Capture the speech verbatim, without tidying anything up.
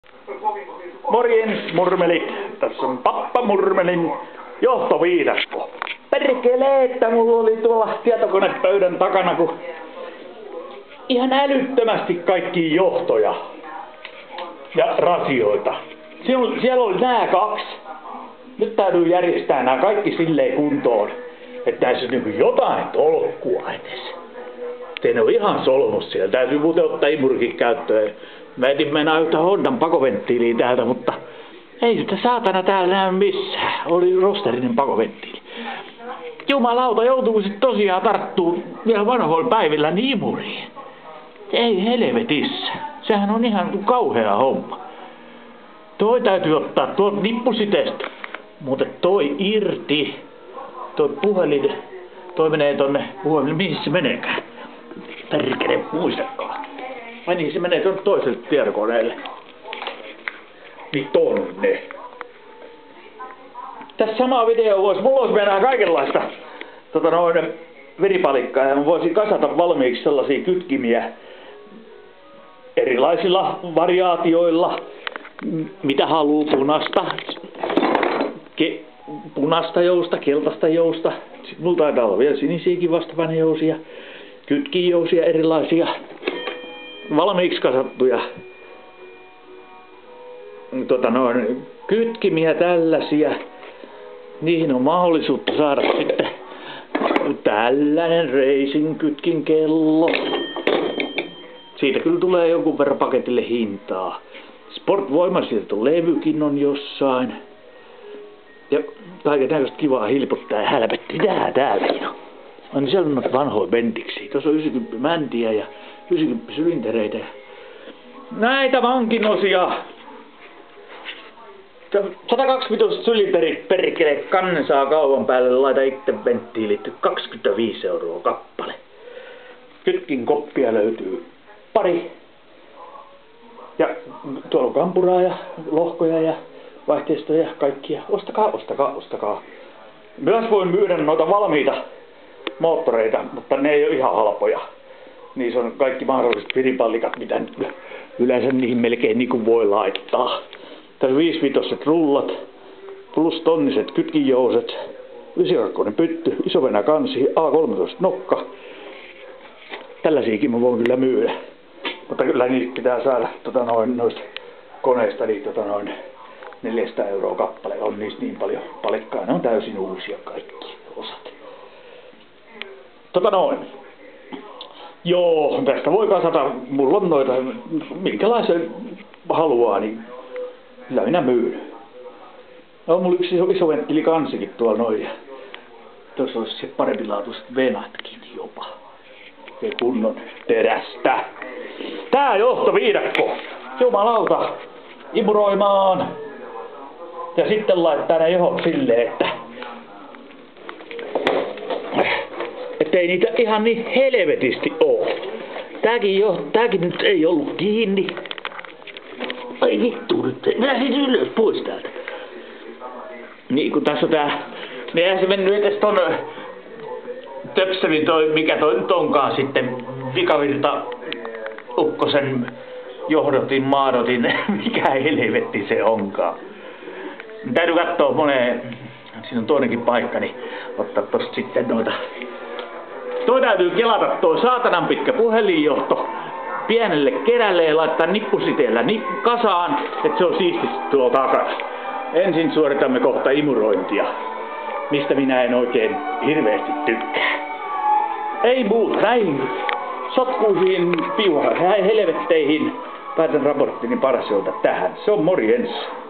Morjens, murmelit. Tässä on Pappa Murmelin johtoviidakko. Perkele, että mulla oli tuolla tietokonepöydän takana, kun ihan älyttömästi kaikkia johtoja ja rasioita. Siellä, siellä oli nää kaksi. Nyt täytyy järjestää nämä kaikki silleen kuntoon, että näissä on niin jotain tolkkua edes. Ei ne ole ihan solmus siellä. Täytyy muuten ottaa imurikin käyttöön. Mä etin mennä yhtä Hondan pakoventtiiliä täältä, mutta ei sitä saatana täällä näy missään. Oli rosterinen pakoventtiili. Jumalauta, joutuu sit tosiaan tarttuu vielä vanhoilla päivillä niin imuriin. Ei helvetissä. Sehän on ihan kauhea homma. Toi täytyy ottaa tuolta nippusiteestä. Mutta toi irti. Toi puhelin. Toi menee tonne puhelin. Mihin se meneekään? Perkele, muistakaa. Ai niin, se menee tuonne toiselle tietokoneelle. Niin tonne. Tässä sama video vois, mulla olisi mennä kaikenlaista tota noin veripalikkaa ja mä voisin kasata valmiiksi sellaisia kytkimiä erilaisilla variaatioilla, mitä haluu, punasta, ke, punasta jousta, keltaista jousta, sitten mulla taitaa olla vielä sinisiäkin vastapanejousia, kytkijousia erilaisia, valmiiksi kasattuja tota noin, kytkimiä tällaisia. Niihin on mahdollisuutta saada sitten tällainen racing kytkin kello. Siitä kyllä tulee jonkun verran paketille hintaa. Sportvoimasiirto levykin on jossain. Ja kaiken näköistä kivaa hilpottaa ja hälpätti. Mitähän täälläkin on? On siellä on noita vanhoja bentiksiä. Tuossa on yhdeksänkymmentä mäntiä ja yhdeksänkymmentä sylintereitä. Näitä vankin osia. sata kaksikymmentä sylinterit perkele, kannen saa kauan päälle, laita itse venttiilit, kaksikymmentäviisi euroa kappale. Kytkin koppia löytyy pari. Ja tuolla on kampuraa ja lohkoja ja vaihteistoja ja kaikkia. Ostakaa, ostakaa, ostakaa. Myös voin myydä noita valmiita moottoreita, mutta ne ei ole ihan halpoja. Niissä on kaikki mahdolliset viripallikat, mitä yleensä niihin melkein niin kuin voi laittaa. Tässä viisivitoset rullat, plus tonniset kytkijouset, ysirakkoinen pytty, isovenä kansi, A kolmetoista nokka. Tällaisiakin mä voin kyllä myydä. Mutta kyllä niitä pitää saada tota noin, noista koneista niin, tota noin neljäsataa euroa kappale. On niistä niin paljon palikkaa. Ne on täysin uusia kaikki osat. Tota noin. Joo, tästä voi kasata. Mulla on noita, minkälaisen haluaa, niin kyllä minä myyn. On mulla yksi iso venttili kansikin tuolla noin. Tuossa olisi se parempilaatuiset venatkin jopa. Ja kunnon terästä. Tää johtoviidakko. Jumalauta. Imuroimaan. Ja sitten laittaa ne johon silleen, että ettei niitä ihan niin helvetisti oo. Tääkin, jo, tääkin nyt ei ollut kiinni. Ai vittu nyt, minä siis ylös pois täältä. Niin kun tässä on tää, niin eihän se mennyt edes ton töpselin toi, mikä toi nyt onkaan sitten, vikavirta ukkosen johdotin, maadotin, mikä helvetti se onkaan. Täytyy kattoo moneen, siinä on toinenkin paikka, niin ottaa tosta sitten noita. Toi täytyy kelata toi saatanan pitkä puhelinjohto pienelle kerälle ja laittaa nippusiteellä nip- kasaan, että se on siististi tuolla takana. Ensin suoritamme kohta imurointia, mistä minä en oikein hirveästi tykkää. Ei muuta, näihin sotkuihin piuhaan, helvetteihin päätän raporttini Parsiolta tähän. Se on morjens.